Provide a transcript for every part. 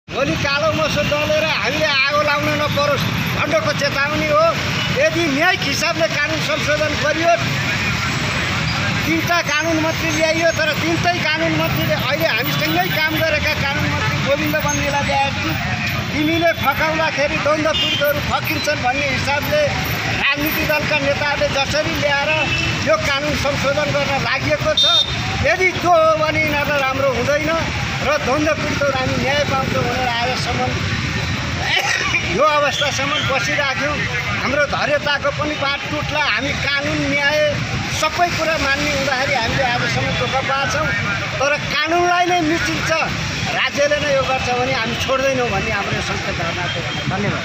भोलि कालो मसो दलेर हामीले आगो लाउन नपरोस् भन्नको चेतावनी हो। यदि न्यायिक हिसाबले कानुन संशोधन गरियो, 3टा कानुन मन्त्री ल्याइयो, तर 3टै कानुन मन्त्रीले अहिले हामीसँगै काम गरेका कानुन मन्त्री गोविन्द बन्नेलाई ल्याएपछि तिमीले फकाउँदाखेरि द्वन्द्व पीडितहरू फकिन्छन् भन्ने हिसाबले राजनीतिक दलका नेताहरूले जसरी ल्याएर यो कानुन संशोधन गर्न लागि छ, यदि त्यो हो भने यिनीहरूलाई राम्रो हुँदैन र द्वन्द्व पीडितहरू हामी न्याय पाउँछौँ भनेर आजसम्म यो अवस्थासम्म बसिराख्यौँ। हाम्रो धैर्यताको पनि बात टुट्ला। हामी कानुन न्याय सबै कुरा मान्ने हुँदाखेरि हामीले आजसम्म दुःख पाएछौँ, तर कानुनलाई नै मिचिन्छ, राज्यले नै यो गर्छ भने हामी छोड्दैनौँ भन्ने हाम्रो सङ्केत धर्नाको। धन्यवाद।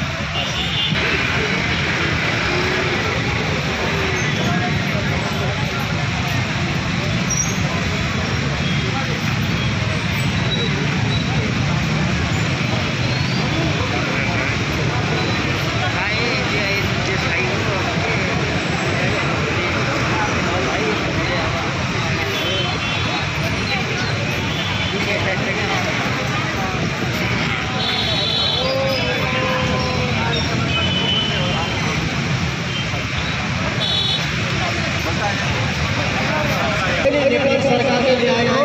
सरकारले ल्याएको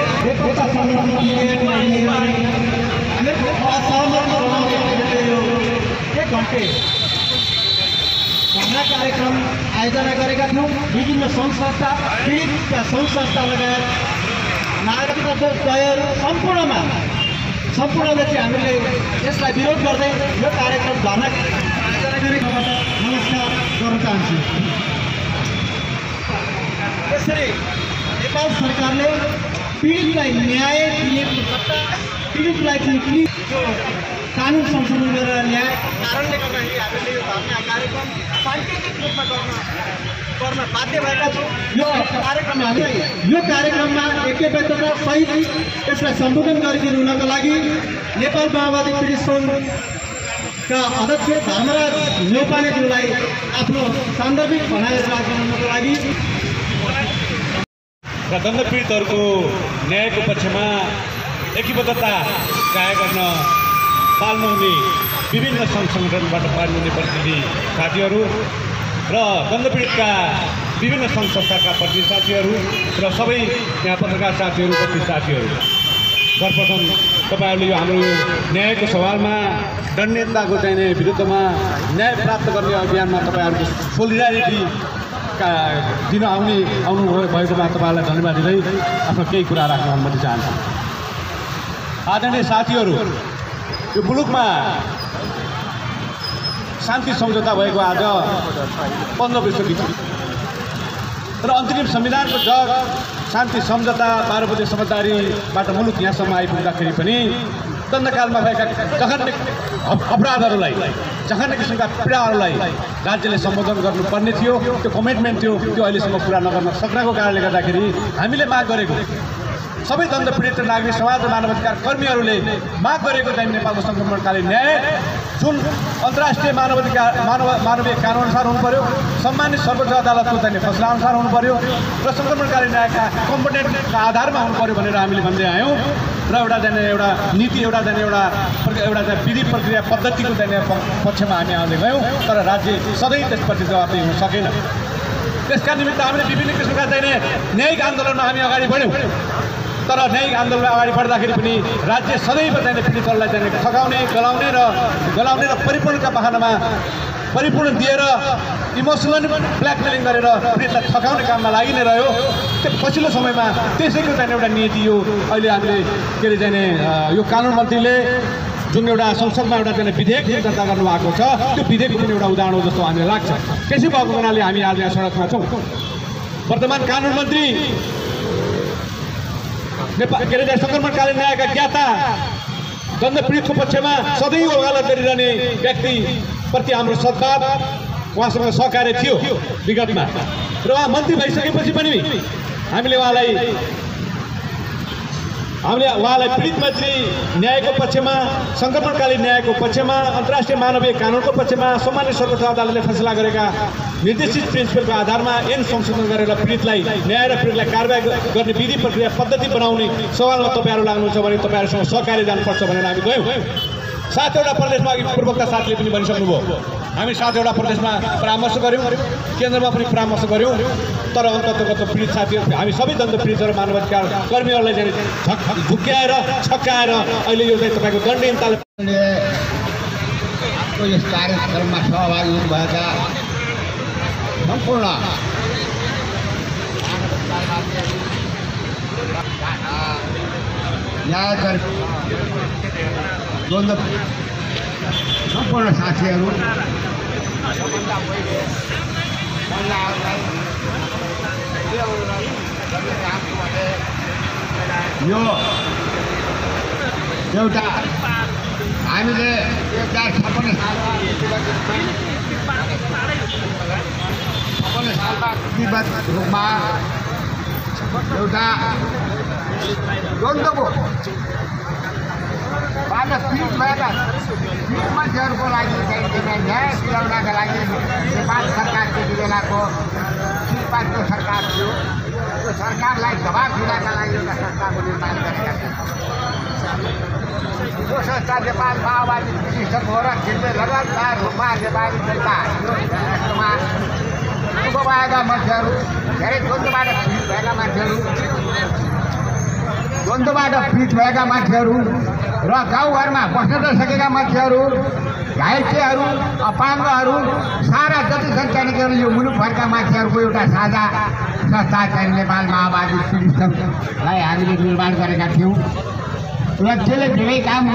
एक घन्टे धरना कार्यक्रम आयोजना गरेका थियौँ। विभिन्न सङ्घ-संस्था, पीडितका सङ्घ-संस्था लगायत नागरिकता दयहरू सम्पूर्णले चाहिँ हामीले यसलाई विरोध गर्दै यो कार्यक्रम धरना आयोजना गरेकोबाट नमस्कार गर्न चाहन्छु। यसरी नेपाल सरकारले पीडितलाई न्याय दिएको सट्टा पीडितलाई चाहिँ कानुन संशोधन गरेर ल्याएको कारणले गर्दाखेरि हामीले यो धरना कार्यक्रम साङ्केतिक रूपमा गर्न बाध्य भएका छौँ। यो कार्यक्रममा ऐक्यबद्धता सहित यसलाई सम्बोधन गरिदिनु हुनको लागि नेपाल माओवादी पीडित सङ्घका अध्यक्ष धर्मराज न्यौपानेज्यूलाई आफ्नो सान्दर्भिक भनाइ राख्नको लागि र दण्ड पीडितहरूको न्यायको पक्षमा एकीबद्धता कायम गर्न पाल्नुहुने विभिन्न सङ्घ सङ्गठनबाट पाल्नुहुने प्रतिनिधि साथीहरू र दण्ड पीडितका विभिन्न सङ्घ संस्थाका प्रतिनिधि साथीहरू र सबै यहाँ पत्रकार साथीहरू उपस्थित साथीहरू, सर्वप्रथम तपाईँहरूले यो हाम्रो न्यायको सवालमा दण्डितताको चाहिने विरुद्धमा न्याय प्राप्त गर्ने अभियानमा तपाईँहरूको सोलिडारिटी दिन आउनु भएकोमा तपाईँहरूलाई धन्यवाद दिँदै आफ्नो केही कुरा राख्न अनुमति चाहन्छु। आदरणीय साथीहरू, यो मुलुकमा शान्ति सम्झौता भएको आज 15 वर्ष बित्यो र अन्तरिम संविधानको जग शान्ति सम्झौता 12 बजे समझदारीबाट मुलुक यहाँसम्म आइपुग्दाखेरि पनि दण्डकालमा भएका जघन्य अपराधहरूलाई, जघन्य किसिमका पीडाहरूलाई राज्यले सम्बोधन गर्नुपर्ने थियो। त्यो कमिटमेन्ट थियो, त्यो अहिलेसम्म पुरा नगर्न सक्नको कारणले गर्दाखेरि हामीले माग गरेको सबै दण्ड पीडित र नागरिक समाज र मानवाधिकार कर्मीहरूले माग गरेको चाहिँ नेपालको सङ्क्रमणकालीन न्याय जुन अन्तर्राष्ट्रिय मानवीय कानुन अनुसार हुनु पर्यो, सम्मानित सर्वोच्च अदालतको चाहिँ फैसला अनुसार हुनु पर्यो र सङ्क्रमणकालीन न्यायका कम्पोनेन्टका आधारमा हुनु पर्यो भनेर हामीले भन्दै आयौँ र एउटा नीति एउटा विधि प्रक्रिया पद्धतिको पक्षमा हामी आउँदै गयौँ, तर राज्य सधैँ त्यसपछि जवाबदेही हुन सकेन। त्यसका निमित्त हामीले विभिन्न किसिमका न्यायिक आन्दोलनमा हामी अगाडि बढ्यौँ, तर न्यायिक आन्दोलनमा अगाडि बढ्दाखेरि पनि राज्य सदैव पीडितहरूलाई ठगाउने, गलाउने र परिपूर्णका बहानामा परिपूर्ण दिएर इमोसनल ब्ल्याकमेलिङ गरेर पीडितलाई ठगाउने काममा लागि नै रह्यो। त्यो पछिल्लो समयमा त्यसैको एउटा नीति यो अहिले हामीले के अरे यो कानुन मन्त्रीले जुन एउटा संसदमा एउटा विधेयक दर्ता गर्नुभएको छ, त्यो विधेयकको पनि एउटा उदाहरण हो जस्तो हामीलाई लाग्छ। त्यसै भएको हुनाले हामी आज यहाँ सडकमा छौँ। वर्तमान कानुन मन्त्री नेपाल के अरे सङ्क्रमणकालीन न्यायका ज्ञाता, दण्ड पीडितको पक्षमा सधैँ वकालत गरिरहने व्यक्तिप्रति हाम्रो सद्भाव, उहाँसँग सहकार्य थियो विगतमा र उहाँ मन्त्री भइसकेपछि पनि हामीले उहाँलाई हामीले उहाँलाई पीडित मैत्री न्यायको पक्षमा, सङ्क्रमणकालीन न्यायको पक्षमा, अन्तर्राष्ट्रिय मानवीय कानुनको पक्षमा सामान्य सर्वोच्च अदालतले फैसला गरेका निर्देशित प्रिन्सिपलको आधारमा ऐन संशोधन गरेर पीडितलाई न्याय र पीडितलाई कारबाही गर्ने विधि प्रक्रिया पद्धति बनाउने सवालमा तपाईँहरू लाग्नुहुन्छ भने तपाईँहरूसँग सहकार्य जानुपर्छ भनेर हामी गयौँ। 7 वटा प्रदेशमा अघि पूर्वका साथीले पनि भनिसक्नुभयो, हामी 7 वटा प्रदेशमा परामर्श गऱ्यौँ, केन्द्रमा पनि परामर्श गऱ्यौँ, तर अन्ततगत पीडित साथीहरू हामी सबै दण्ड पीडित र मानवाधिकार कर्मीहरूलाई चाहिँ झुक्क्याएर छक्काएर अहिले यो चाहिँ तपाईँको दण्डहीनताले यस कार्यक्रममा सहभागी हुनुभएका सम्पूर्ण न्यायकर्मी द्वन्द्व सम्पूर्ण साथीहरू यो एउटा हामीले 2056 सालमा विधिवत रूपमा एउटा द्वन्द्वको पीडित भएका पीडित मान्छेहरूको लागि चाहिँ न्याय दिलाउनका लागि नेपाल सरकार त्यति बेलाको पार्टीको सरकार थियो, त्यो सरकारलाई जवाब दिनका लागि एउटा संस्थाको निर्माण गरेका थिए। यो संस्था नेपाल माओवादी विशिष्ट हो र त्यसले लगातार रूपमा नेपाली जनतामा भएका मान्छेहरू, धेरै द्वन्द्वबाट पीडित भएका मान्छेहरू र गाउँघरमा बस्न नसकेका मान्छेहरू, घाइतेहरू, अपाङ्गहरू, सारा जति सङ्ख्यानिकहरू यो मुलुकभरका मान्छेहरूको एउटा साझा संस्था चाहिँ नेपाल माओवादी पीडित सङ्घलाई हामीले निर्माण गरेका थियौँ र त्यसले धेरै काम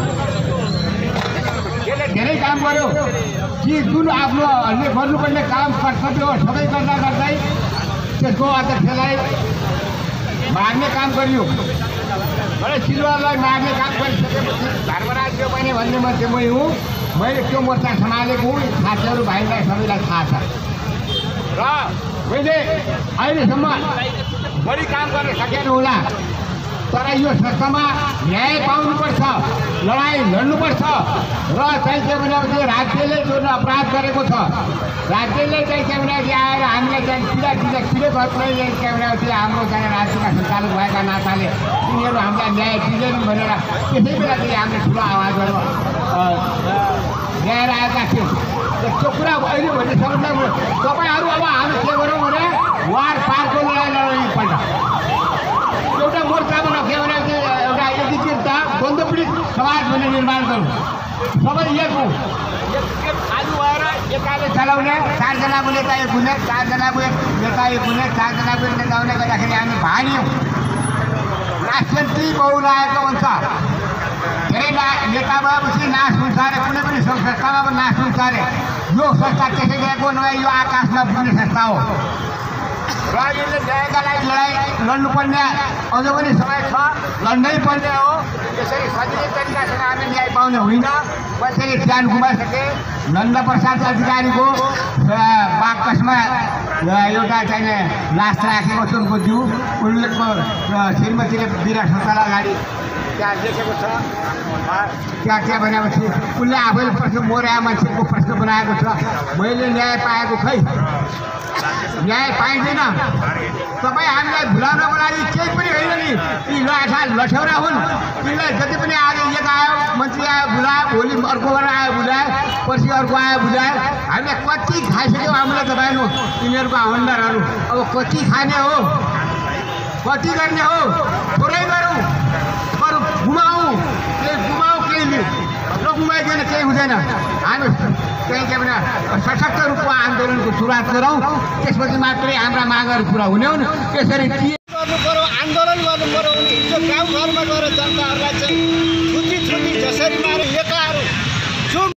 गर्यो कि जुन आफ्नोहरूले गर्नुपर्ने काम कर्तव्य हो सबै गर्दै त्यसको अध्यक्षलाई मार्ने काम गरियो र सिलवारलाई मार्ने काम गरिसकेपछि धर्मराज यो पनि भन्ने मान्छे मै हुँ, मैले त्यो मोर्चा सम्हालेको साथीहरू भाइलाई सबैलाई थाहा छ र मैले अहिलेसम्म बढी काम गर्न सकेन होला, तर यो संस्थामा न्याय पाउनुपर्छ, लडाइँ लड्नुपर्छ र चाहिँ के भने राज्यले जुन अपराध गरेको छ, राज्यले चाहिँ के भने आएर हामीलाई चाहिँ किरा किरे गर्दै के भने हाम्रो चाहिँ राज्यमा सञ्चालन भएका नाताले तिनीहरू हामीलाई न्याय दिँदैन भनेर त्यसै बेला चाहिँ हामीले ठुलो आवाजहरू ल्याएर आएका थियौँ। त्यो कुरा अहिले भनिसक्नु तपाईँहरू अब हामी के गरौँ भने वार पारको लडाइँ लड्नुपर्छ, एउटा मोर्चामा नखे भने एउटा एकीकृत द्वन्द्व पीडित समाज भन्ने निर्माण गरौँ, सबै एक हौँ, आलु भएर एकाले चलाउने, 4 जनाको नेता एक हुने, 4 जनाको नेता एक हुने, 4 जनाको नेता हुने गर्दाखेरि हामी भानियौँ। राजनीति बहुलाएको हुन्छ, धेरै नेता भएपछि नाश हुन्छ अरे, कुनै पनि संस्थामा पनि नाश हुन्छ अरे। यो संस्था त्यसै गएको नभए यो आकाशमा पुग्ने संस्था हो र यसले न्यायका लागि लडाइँ लड्नुपर्ने अझ पनि समय छ, लड्नै पर्ने हो। त्यसरी सजिलै तरिकासँग हामी न्याय पाउने होइन। कसैले ज्यान गुमाइसके, नन्दप्रसाद अधिकारीको बाकसमा एउटा चाहिँ लास राखेको छ उनको जिउ, उनले श्रीमतीले विरासतलाई अगाडि त्यहाँ लेखेको छ, त्यहाँ के भनेपछि उसले आफैले प्रश्न मोर्या मान्छेको प्रश्न बनाएको छ, मैले न्याय पाएको खै, न्याय पाइँदैन। तपाईँ हामीलाई भुलाउनको लागि केही पनि होइन नि, यी लठ्यौरा हुन्, तिमीलाई जति पनि आज एक आयो मन्त्री आयो भुलायो, भोलि अर्को आयो बुझायो, पछि अर्को आयो बुझायो। हामीले कति खाइसक्यौँ हामीलाई तपाईँहरू तिनीहरूको हवलदारहरू। अब कति खाने हो, कति गर्ने हो, थोरै गरौँ, बरु गुमाउँ, केही नगुमाइकन केही हुँदैन। हामी त्यही के भने सशक्त रूपमा आन्दोलनको सुरुवात गरौँ, त्यसपछि मात्रै हाम्रा मागहरू पुरा हुने हुन्। त्यसरी के गर्नु पर्यो, आन्दोलन गर्नु पर्यो, त्यो गाउँघरमा गएर जनताहरूलाई चाहिँ छुट्टी जसरी मारे नेताहरू